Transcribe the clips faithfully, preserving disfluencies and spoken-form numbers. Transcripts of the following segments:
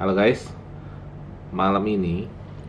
Halo guys, malam ini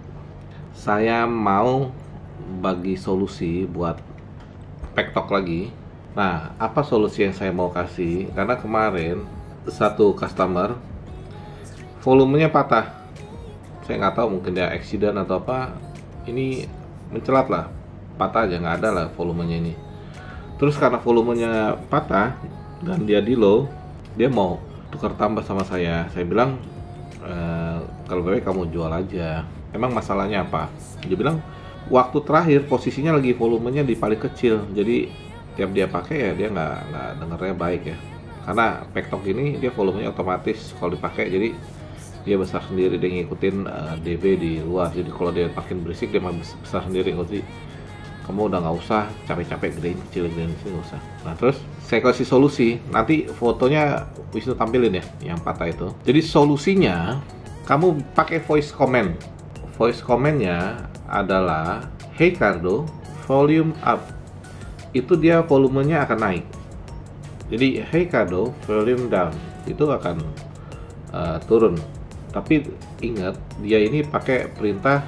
saya mau bagi solusi buat Pektok lagi. Nah, apa solusi yang saya mau kasih? Karena kemarin satu customer volumenya patah. Saya nggak tahu, mungkin dia accident atau apa. Ini mencelat lah, patah aja, nggak ada lah volumenya ini. Terus karena volumenya patah dan dia di low, dia mau tukar tambah sama saya. Saya bilang, e, kalau baik kamu jual aja. Emang masalahnya apa? Dia bilang waktu terakhir posisinya lagi volumenya di paling kecil, jadi tiap dia pakai ya dia nggak nggak dengernya baik ya. Karena Pektok ini dia volumenya otomatis kalau dipakai, jadi dia besar sendiri, dia ngikutin uh, D B di luar. Jadi kalau dia makin berisik dia makin besar sendiri. Jadi kamu udah nggak usah capek-capek gedein kecil gedein kecil, nggak usah. Nah terus saya kasih solusi, nanti fotonya Wisnu tampilin ya yang patah itu. Jadi solusinya kamu pakai voice comment. Voice commentnya adalah, "Hey Cardo, volume up." Itu dia volumenya akan naik. Jadi "Hey Cardo, volume down." Itu akan uh, turun. Tapi ingat, dia ini pakai perintah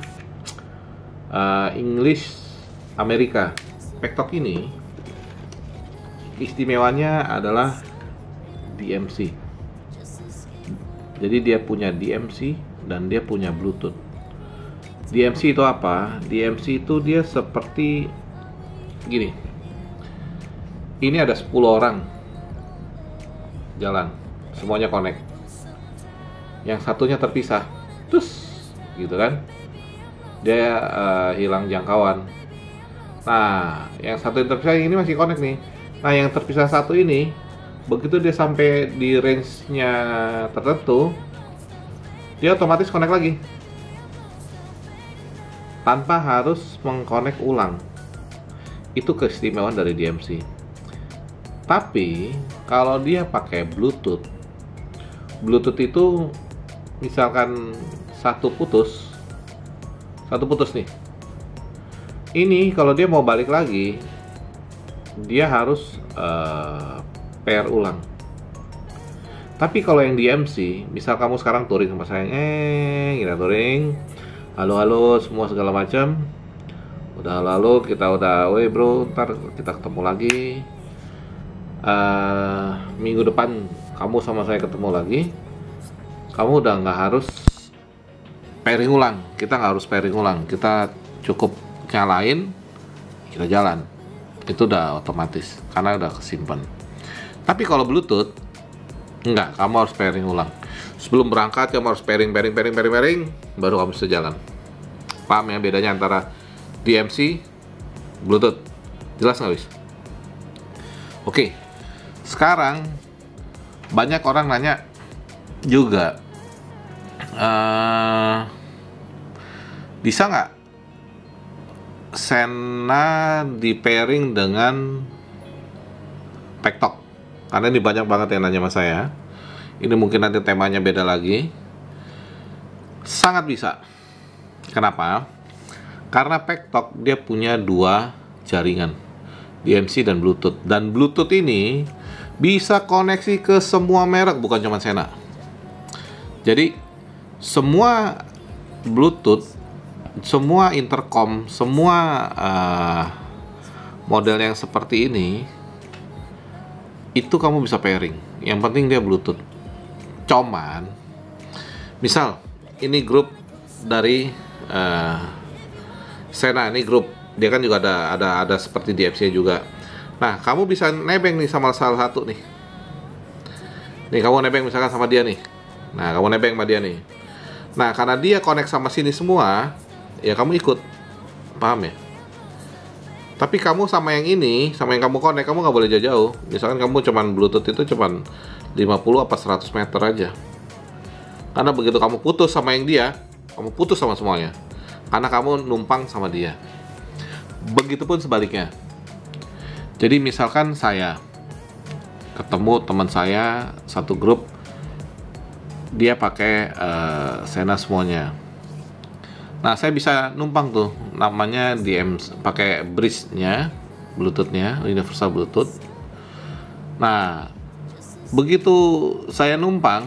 uh, English Amerika. Pektok ini istimewanya adalah D M C. Jadi dia punya D M C dan dia punya Bluetooth. D M C itu apa? D M C itu dia seperti gini. Ini ada sepuluh orang jalan, semuanya connect. Yang satunya terpisah, terus gitu kan? Dia uh, hilang jangkauan. Nah, yang satu yang terpisah ini masih connect nih. Nah, yang terpisah satu ini, begitu dia sampai di range-nya tertentu, dia otomatis connect lagi, tanpa harus mengconnect ulang. Itu keistimewaan dari D M C. Tapi kalau dia pakai Bluetooth, Bluetooth itu misalkan satu putus, satu putus nih. Ini kalau dia mau balik lagi, dia harus uh, pair ulang. Tapi kalau yang D M C, misal kamu sekarang touring sama saya, eh kita touring, halo halo semua segala macam, udah halo halo, kita udah, weh bro, ntar kita ketemu lagi. Uh, minggu depan kamu sama saya ketemu lagi. Kamu udah nggak harus pairing ulang, kita nggak harus pairing ulang, kita cukup nyalain, kita jalan. Itu udah otomatis karena udah kesimpan. Tapi kalau Bluetooth enggak, kamu harus pairing ulang. Sebelum berangkat kamu harus pairing pairing pairing pairing pairing baru kamu bisa jalan. Paham ya bedanya antara D M C, Bluetooth? Jelas nggak, Wis? Oke. Sekarang banyak orang nanya juga, uh, bisa nggak Sena di pairing dengan Pektok? Karena ini banyak banget yang nanya sama saya. Ini mungkin nanti temanya beda lagi. Sangat bisa. Kenapa? Karena Pektok dia punya dua jaringan, D M C dan Bluetooth. Dan Bluetooth ini bisa koneksi ke semua merek, bukan cuma Sena. Jadi semua Bluetooth, semua intercom, semua uh, model yang seperti ini, itu kamu bisa pairing. Yang penting dia Bluetooth. Cuman, misal ini grup dari uh, Sena, ini grup, dia kan juga ada ada ada seperti D M C juga. Nah, kamu bisa nebeng nih sama salah satu nih. Nih kamu nebeng misalkan sama dia nih. Nah, kamu nebeng sama dia nih. Nah, karena dia connect sama sini semua, ya kamu ikut, paham ya? Tapi kamu sama yang ini, sama yang kamu connect, kamu nggak boleh jauh-jauh. Misalkan kamu cuman Bluetooth itu cuman lima puluh apa seratus meter aja. Karena begitu kamu putus sama yang dia, kamu putus sama semuanya. Karena kamu numpang sama dia. Begitupun sebaliknya. Jadi misalkan saya ketemu teman saya satu grup, dia pakai uh, Sena semuanya. Nah, saya bisa numpang tuh, namanya D M, pakai bridge-nya, Bluetooth-nya, universal Bluetooth. Nah, begitu saya numpang,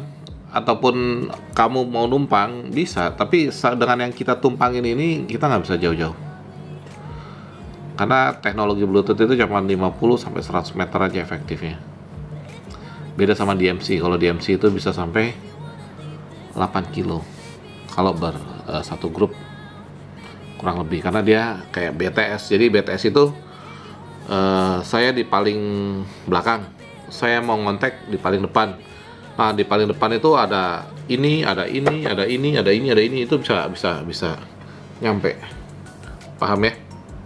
ataupun kamu mau numpang bisa, tapi dengan yang kita tumpangin ini kita nggak bisa jauh-jauh, karena teknologi Bluetooth itu cuma lima puluh sampai seratus meter aja efektifnya. Beda sama D M C. Kalau D M C itu bisa sampai delapan kilo kalau ber uh, satu grup kurang lebih, karena dia kayak B T S. Jadi B T S itu uh, saya di paling belakang, saya mau ngontek di paling depan. Nah, di paling depan itu ada ini, ada ini, ada ini, ada ini, ada ini, itu bisa bisa bisa nyampe. Paham ya?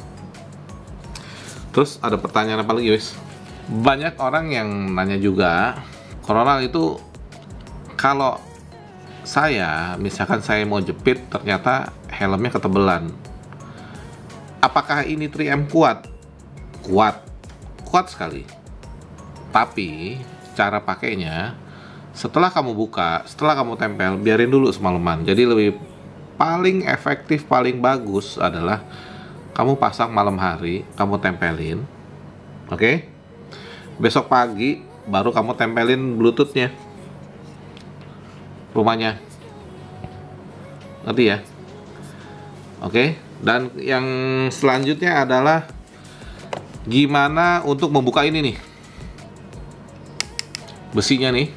Terus ada pertanyaan apa lagi, wis? Banyak orang yang nanya juga, Corona itu kalau saya, misalkan saya mau jepit, ternyata helmnya ketebelan. Apakah ini tiga M kuat? Kuat. Kuat sekali. Tapi, cara pakainya, setelah kamu buka, setelah kamu tempel, biarin dulu semalaman. Jadi lebih paling efektif, paling bagus adalah kamu pasang malam hari, kamu tempelin. Oke? Okay? Besok pagi, baru kamu tempelin Bluetooth-nya. Rumahnya, ngerti ya? Oke, dan yang selanjutnya adalah gimana untuk membuka ini nih, besinya nih.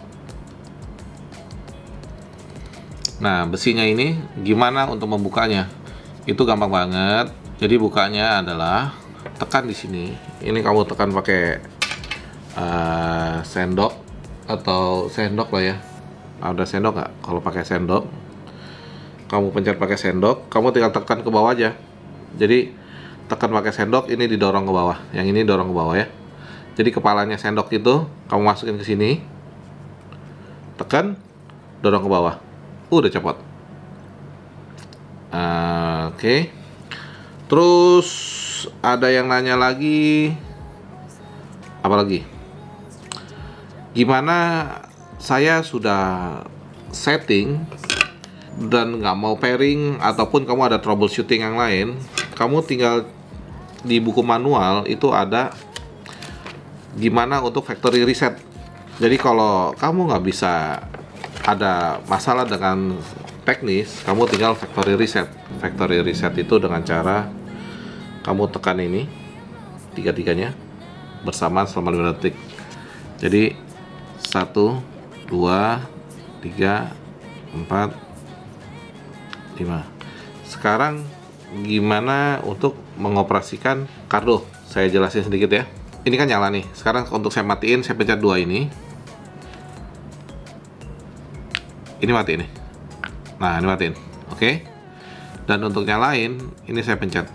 Nah, besinya ini gimana untuk membukanya? Itu gampang banget. Jadi bukanya adalah tekan di sini. Ini kamu tekan pakai uh, sendok atau sendok lah ya. Ada sendok nggak? Kalau pakai sendok, kamu pencet pakai sendok, kamu tinggal tekan ke bawah aja. Jadi tekan pakai sendok, ini didorong ke bawah, yang ini dorong ke bawah ya. Jadi kepalanya sendok itu kamu masukin ke sini, tekan, dorong ke bawah, udah copot. Uh, Oke. Okay. Terus ada yang nanya lagi, apa lagi? Gimana? Saya sudah setting dan nggak mau pairing, ataupun kamu ada troubleshooting yang lain, kamu tinggal di buku manual itu ada gimana untuk factory reset. Jadi kalau kamu nggak bisa, ada masalah dengan teknis, kamu tinggal factory reset. Factory reset itu dengan cara kamu tekan ini tiga-tiganya bersamaan selama lima detik. Jadi satu, dua, tiga, empat, lima. Sekarang gimana untuk mengoperasikan kardo? Saya jelasin sedikit ya. Ini kan nyala nih. Sekarang untuk saya matiin, saya pencet dua ini. Ini mati nih. Nah, ini matiin. Oke. Dan untuk nyalain, ini saya pencet.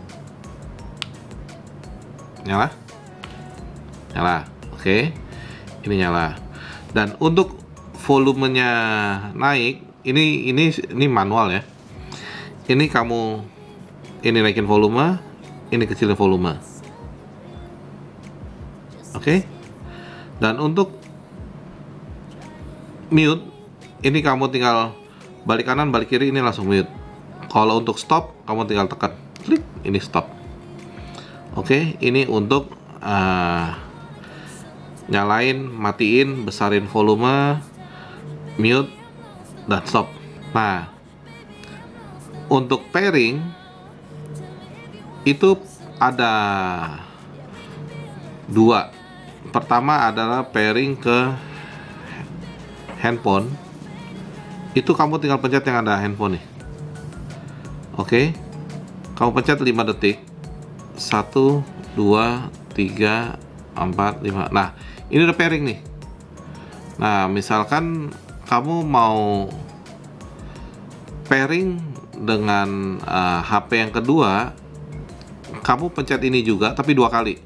Nyala? Nyala. Oke. Ini nyala. Dan untuk volumenya naik, ini ini ini manual ya. Ini kamu ini naikin volume, ini kecilin volume. Oke. Okay? Dan untuk mute, ini kamu tinggal balik kanan, balik kiri, ini langsung mute. Kalau untuk stop, kamu tinggal tekan klik, ini stop. Oke, okay? Ini untuk uh, nyalain, matiin, besarin volume, mute, dan stop. Nah, untuk pairing itu ada dua. Pertama adalah pairing ke handphone. Itu kamu tinggal pencet yang ada handphone nih. Oke, kamu pencet lima detik. Satu, dua, tiga, empat, lima. Nah, ini udah pairing nih. Nah, misalkan kamu mau pairing dengan uh, H P yang kedua, kamu pencet ini juga, tapi dua kali.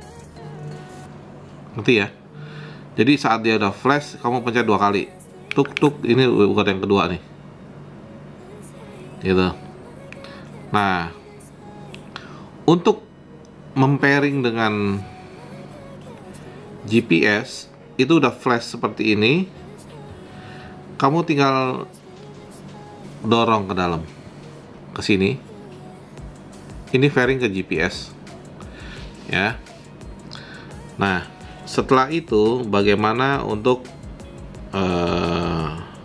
Ngerti ya? Jadi saat dia udah flash, kamu pencet dua kali. Tuk tuk, ini bukan yang kedua nih. Gitu. Nah, untuk mempairing dengan G P S itu udah flash seperti ini, kamu tinggal dorong ke dalam, ke sini. Ini pairing ke G P S, ya. Nah, setelah itu bagaimana untuk uh,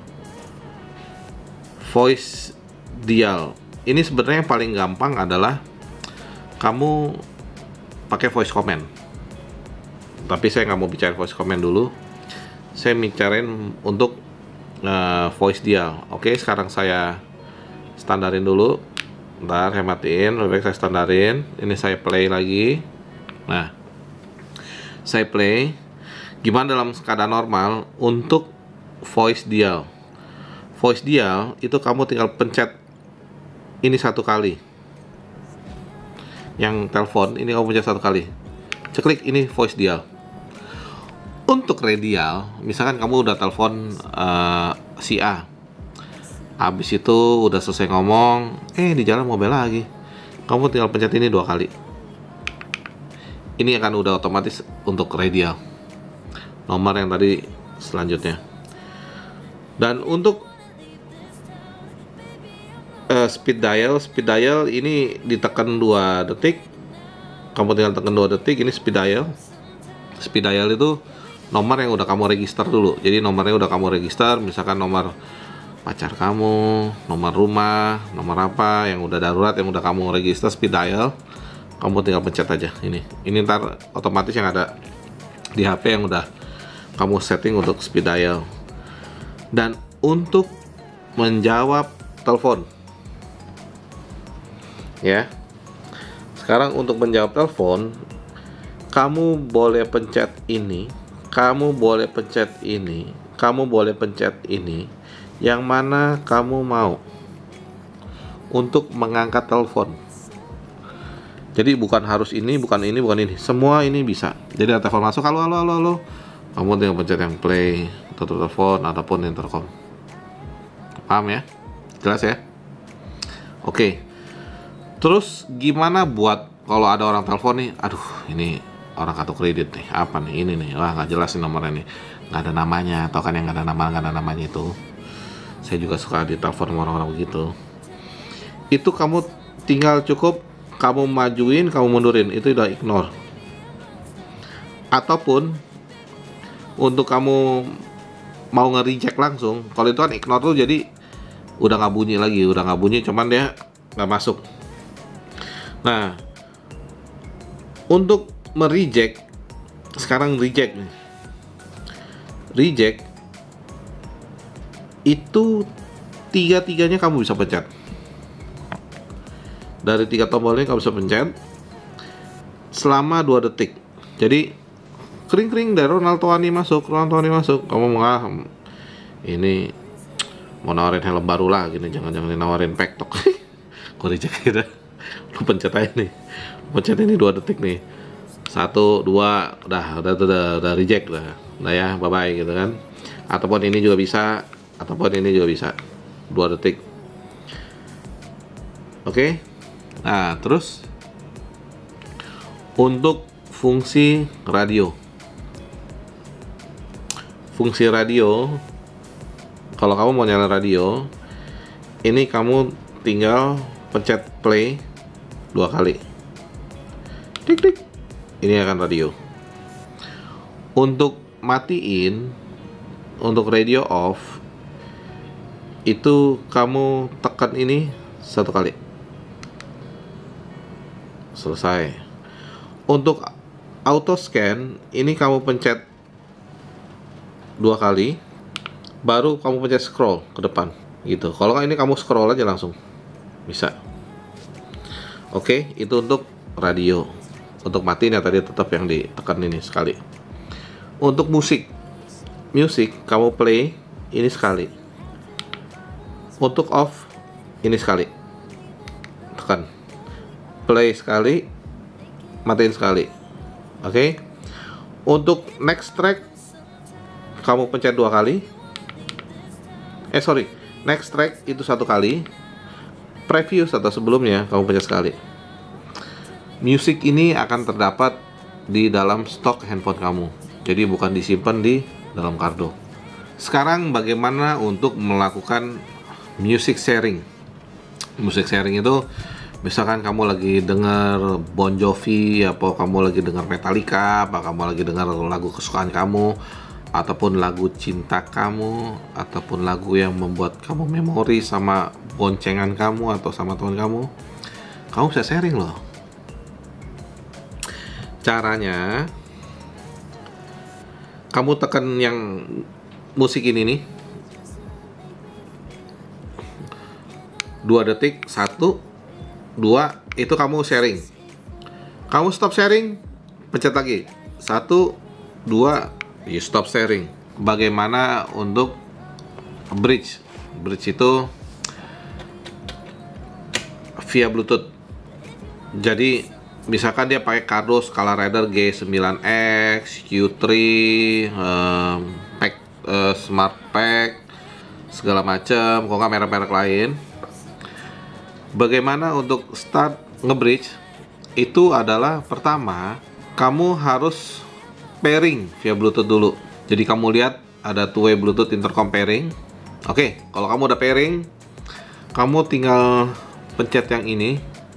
voice dial. Ini sebenarnya yang paling gampang adalah kamu pakai voice command. Tapi saya nggak mau bicara voice command dulu. Saya bicarain untuk uh, voice dial. Oke, sekarang saya standarin dulu. Ntar saya matiin, lebih baik saya standarin. Ini saya play lagi. Nah, saya play. Gimana dalam keadaan normal untuk voice dial? Voice dial itu kamu tinggal pencet ini satu kali. Yang telepon ini kamu pencet satu kali. Ceklik ini voice dial. Untuk radial, misalkan kamu udah telepon uh, si A. Habis itu udah selesai ngomong, eh di jalan mobil lagi. Kamu tinggal pencet ini dua kali. Ini akan udah otomatis untuk radial. Nomor yang tadi selanjutnya. Dan untuk Uh, speed dial, speed dial ini ditekan dua detik. Kamu tinggal tekan dua detik, ini speed dial. Speed dial itu nomor yang udah kamu register dulu. Jadi nomornya udah kamu register, misalkan nomor pacar kamu, nomor rumah, nomor apa yang udah darurat, yang udah kamu register speed dial. Kamu tinggal pencet aja ini. Ini ntar otomatis yang ada di H P yang udah kamu setting untuk speed dial. Dan untuk menjawab telepon, ya. Sekarang untuk menjawab telepon, kamu boleh pencet ini, kamu boleh pencet ini, kamu boleh pencet ini, yang mana kamu mau untuk mengangkat telepon. Jadi bukan harus ini, bukan ini, bukan ini, semua ini bisa. Jadi ada telepon masuk, halo, halo, halo, halo, kamu tinggal pencet yang play, tutup telepon, ataupun intercom. Paham ya? Jelas ya? Oke. Terus gimana buat kalau ada orang telepon nih, aduh ini orang kartu kredit nih, apa nih ini nih, wah nggak jelas nih nomornya nih, nggak ada namanya, atau kan yang nggak ada nama nggak ada namanya itu. Saya juga suka ditelepon sama orang-orang begitu. Itu kamu tinggal cukup kamu majuin, kamu mundurin, itu udah ignore. Ataupun untuk kamu mau nge-reject langsung, kalau itu kan ignore tuh jadi udah nggak bunyi lagi, udah nggak bunyi, cuman dia nggak masuk. Nah, untuk mereject, sekarang reject nih. Reject itu tiga-tiganya kamu bisa pencet. Dari tiga tombolnya kamu bisa pencet selama dua detik. Jadi kering-kering dari Ronaldoani masuk, Ronaldoani masuk. Kamu mau ah, ini mau nawarin helm baru lah, gini jangan-jangan nawarin pektok. Kok reject gitu. Lu pencet aja nih, pencet ini dua detik nih, satu dua udah udah udah, udah reject lah, udah ya bye bye gitu kan. Ataupun ini juga bisa, ataupun ini juga bisa, dua detik. Oke. Nah terus untuk fungsi radio, fungsi radio, kalau kamu mau nyalain radio, ini kamu tinggal pencet play dua kali, tik tik, ini akan radio. Untuk matiin, untuk radio off, itu kamu tekan ini satu kali, selesai. Untuk auto scan, ini kamu pencet dua kali, baru kamu pencet scroll ke depan, gitu. Kalau nggak ini kamu scroll aja langsung, bisa. Oke, itu untuk radio. Untuk matiin ya tadi tetap yang ditekan ini sekali. Untuk musik, musik kamu play ini sekali. Untuk off ini sekali, tekan. Play sekali, matiin sekali. Oke. Untuk next track kamu pencet dua kali. Eh sorry, next track itu satu kali. Previous atau sebelumnya kamu pencet sekali. Music ini akan terdapat di dalam stok handphone kamu, jadi bukan disimpan di dalam kartu. Sekarang bagaimana untuk melakukan music sharing? Music sharing itu misalkan kamu lagi dengar Bon Jovi, apa kamu lagi dengar Metallica, apa kamu lagi dengar lagu kesukaan kamu, ataupun lagu cinta kamu, ataupun lagu yang membuat kamu memori sama boncengan kamu atau sama teman kamu, kamu bisa sharing loh. Caranya, kamu tekan yang musik ini nih, dua detik, satu, dua, itu kamu sharing. Kamu stop sharing, pencet lagi, satu, dua, you stop sharing. Bagaimana untuk bridge? Bridge itu via Bluetooth. Jadi misalkan dia pakai Cardo Scala Rider G sembilan X, Q tiga, um, pack, uh, Smart Pack, segala macam, kok nggak merek-merek lain. Bagaimana untuk start nge-bridge? Itu adalah pertama, kamu harus pairing via Bluetooth dulu. Jadi kamu lihat ada two way Bluetooth intercom pairing. Oke, kalau kamu udah pairing, kamu tinggal pencet yang ini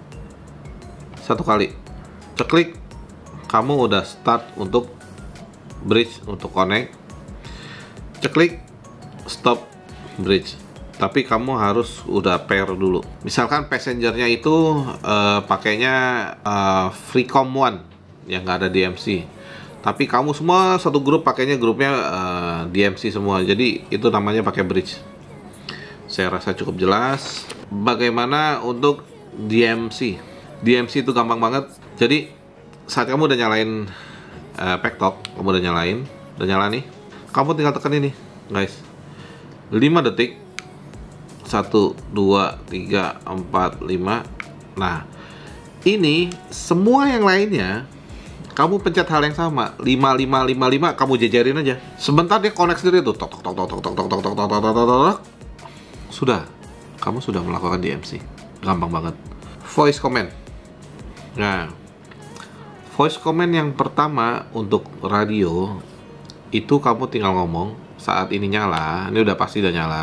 satu kali, ceklik, kamu udah start untuk bridge, untuk connect. Ceklik, stop bridge. Tapi kamu harus udah pair dulu. Misalkan passengernya itu uh, pakainya uh, Freecom One yang nggak ada D M C. Tapi kamu semua satu grup pakainya grupnya uh, D M C semua. Jadi itu namanya pakai bridge. Saya rasa cukup jelas. Bagaimana untuk D M C? D M C itu gampang banget. Jadi saat kamu udah nyalain uh, Packtalk, kamu udah nyalain, udah nyala nih, kamu tinggal tekan ini, guys. lima detik. satu, dua, tiga, empat, lima. Nah, ini semua yang lainnya kamu pencet hal yang sama, lima, lima, lima, lima, kamu jejerin aja. Sebentar dia connect sendiri tuh. Tok tok tok tok tok tok tok tok tok tok tok tok tok. Sudah. Kamu sudah melakukan D M C. Gampang banget. Voice command. Nah, voice command yang pertama untuk radio itu kamu tinggal ngomong saat ini nyala. Ini udah pasti udah nyala.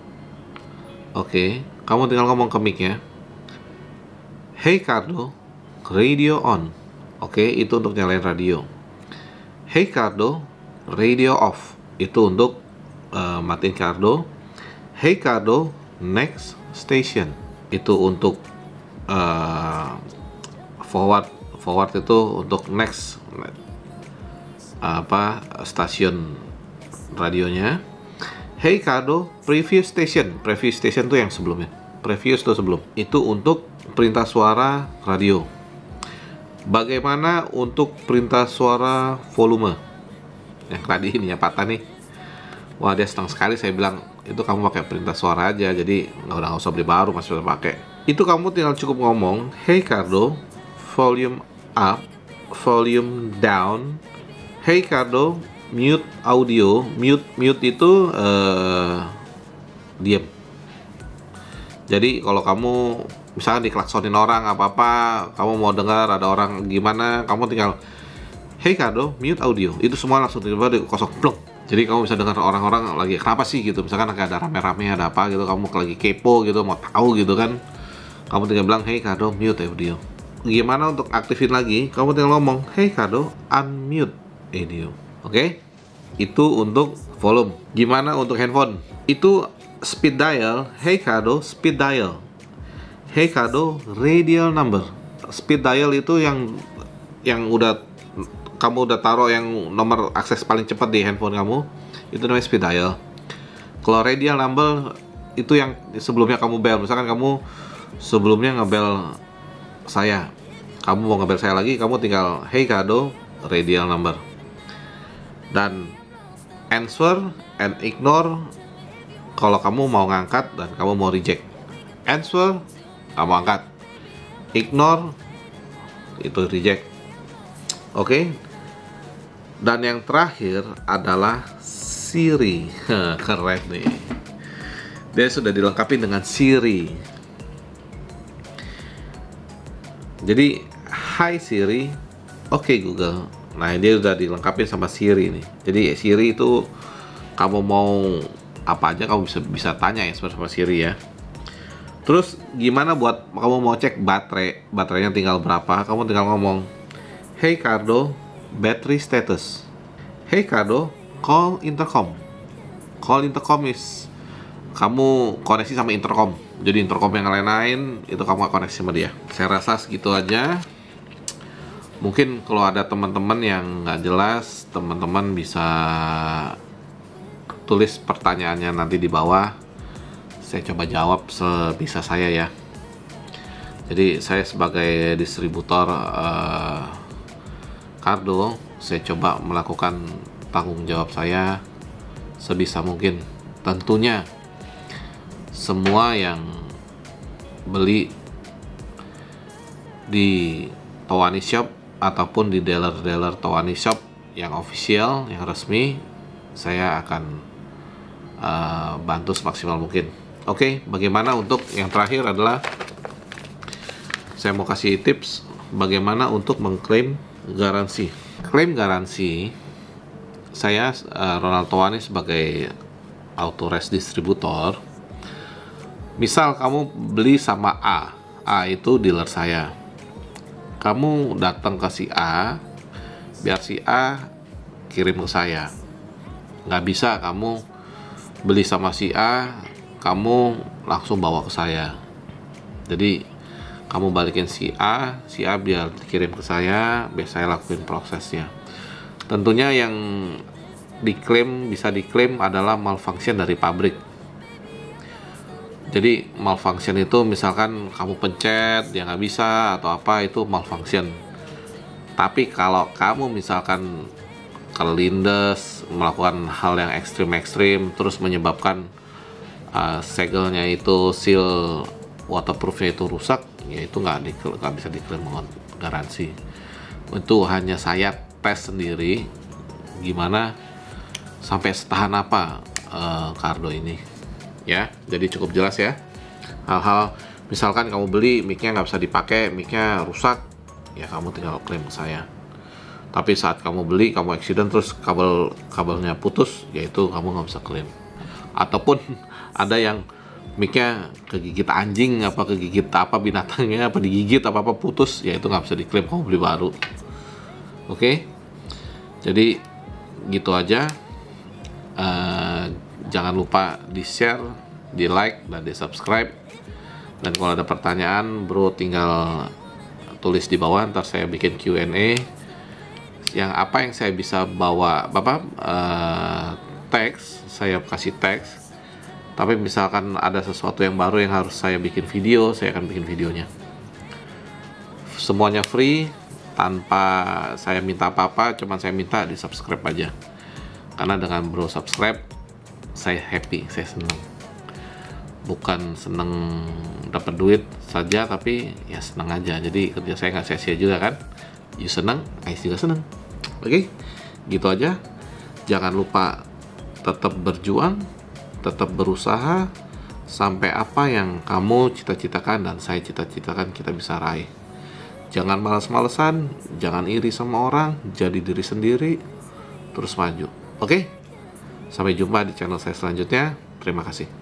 Oke, kamu tinggal ngomong ke mic-nya. Hey Cardo, radio on. Oke, itu untuk nyalain radio. Hey Cardo, radio off. Itu untuk uh, matiin Cardo. Hey Cardo, next station. Itu untuk uh, forward. Forward itu untuk next uh, apa stasiun radionya. Hey Cardo, previous station. Previous station tuh yang sebelumnya. Previous tuh sebelum. Itu untuk perintah suara radio. Bagaimana untuk perintah suara volume? Yang tadi ini ya patah nih. Wah, dia senang sekali saya bilang itu kamu pakai perintah suara aja. Jadi nggak udah nggak usah beli baru, masih udah pakai. Itu kamu tinggal cukup ngomong, Hey Cardo, volume up, volume down. Hey Cardo, mute audio. Mute mute itu uh, diam. Jadi kalau kamu misalkan diklaksonin orang apa-apa, kamu mau dengar ada orang gimana, kamu tinggal Hey Cardo, mute audio. Itu semua langsung tiba-tiba di kosong plong. Jadi kamu bisa dengar orang-orang lagi kenapa sih gitu. Misalkan lagi ada rame-rame ada apa gitu, kamu lagi kepo gitu, mau tahu gitu kan. Kamu tinggal bilang Hey Cardo, mute audio. Gimana untuk aktifin lagi? Kamu tinggal ngomong Hey Cardo, unmute audio. Oke? Okay? Itu untuk volume. Gimana untuk handphone? Itu speed dial. Hey Cardo, speed dial. Hey Cardo, radial number. Speed dial itu yang yang udah kamu udah taruh yang nomor akses paling cepat di handphone kamu. Itu namanya speed dial. Kalau radial number itu yang sebelumnya kamu bel. Misalkan kamu sebelumnya ngebel saya, kamu mau ngebel saya lagi, kamu tinggal Hey Cardo, radial number. Dan answer and ignore kalau kamu mau ngangkat dan kamu mau reject. Answer, kamu angkat. Ignore, itu reject. Oke. Okay? Dan yang terakhir adalah Siri. Keren nih. Dia sudah dilengkapi dengan Siri. Jadi, Hi Siri, oke okay, Google. Nah, dia udah dilengkapi sama Siri nih. Jadi Siri itu kamu mau apa aja kamu bisa bisa tanya ya sama Siri ya. Terus gimana buat kamu mau cek baterai? Baterainya tinggal berapa? Kamu tinggal ngomong Hey Cardo, battery status. Hey Cardo, call intercom. Call intercom is kamu koneksi sama intercom. Jadi intercom yang lain-lain itu kamu koneksi sama dia. Saya rasa segitu aja. Mungkin kalau ada teman-teman yang nggak jelas, teman-teman bisa tulis pertanyaannya nanti di bawah. Saya coba jawab sebisa saya ya. Jadi saya sebagai distributor uh, Cardo, saya coba melakukan tanggung jawab saya sebisa mungkin. Tentunya semua yang beli di Towani Shop ataupun di dealer-dealer Towani Shop yang official, yang resmi, saya akan uh, bantu semaksimal mungkin. Oke, bagaimana untuk yang terakhir adalah saya mau kasih tips bagaimana untuk mengklaim garansi. Klaim garansi, saya uh, Ronald Towani sebagai authorized distributor. Misal kamu beli sama A, A itu dealer saya. Kamu datang ke si A, biar si A kirim ke saya. Nggak bisa kamu beli sama si A, kamu langsung bawa ke saya. Jadi kamu balikin si A, si A biar dikirim ke saya, biar saya lakuin prosesnya. Tentunya yang diklaim, bisa diklaim adalah malfunction dari pabrik. Jadi malfunction itu misalkan kamu pencet, dia nggak bisa atau apa, itu malfunction. Tapi kalau kamu misalkan kelindes, melakukan hal yang ekstrim-ekstrim, terus menyebabkan uh, segelnya itu, seal waterproofnya itu rusak, ya itu nggak di, nggak bisa diklaim garansi. Itu hanya saya tes sendiri gimana sampai setahan apa uh, Cardo ini ya. Jadi cukup jelas ya. Hal-hal misalkan kamu beli mic-nya nggak bisa dipakai, mic-nya rusak, ya kamu tinggal klaim ke saya. Tapi saat kamu beli, kamu accident terus kabel kabelnya putus, yaitu kamu nggak bisa klaim. Ataupun ada yang mic-nya kegigit anjing, apa kegigit apa binatangnya, apa digigit, apa apa putus, ya itu nggak bisa diklaim, kamu beli baru. Oke, jadi gitu aja. Uh, jangan lupa di share, di like, dan di subscribe. Dan kalau ada pertanyaan, bro tinggal tulis di bawah, ntar saya bikin Q and A. Yang apa yang saya bisa bawa, bapak uh, teks, saya kasih teks. Tapi misalkan ada sesuatu yang baru yang harus saya bikin video, saya akan bikin videonya. Semuanya free, tanpa saya minta apa-apa, cuman saya minta di subscribe aja. Karena dengan bro subscribe, saya happy, saya seneng. Bukan seneng dapat duit saja, tapi ya seneng aja. Jadi kerja saya nggak sia-sia juga kan. You seneng, I juga seneng. Oke, gitu aja. Jangan lupa tetap berjuang, tetap berusaha sampai apa yang kamu cita-citakan dan saya cita-citakan kita bisa raih. Jangan malas-malesan, jangan iri sama orang, jadi diri sendiri, terus maju. Oke? Sampai jumpa di channel saya selanjutnya. Terima kasih.